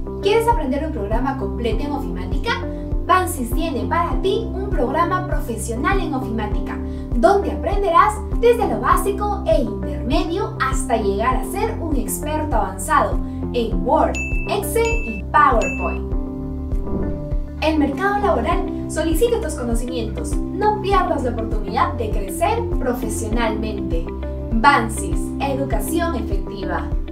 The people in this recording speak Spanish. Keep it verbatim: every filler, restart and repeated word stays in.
¿Quieres aprender un programa completo en ofimática? Bansys tiene para ti un programa profesional en ofimática, donde aprenderás desde lo básico e intermedio hasta llegar a ser un experto avanzado en Word, Excel y PowerPoint. El mercado laboral solicita tus conocimientos. No pierdas la oportunidad de crecer profesionalmente. Bansys, educación efectiva.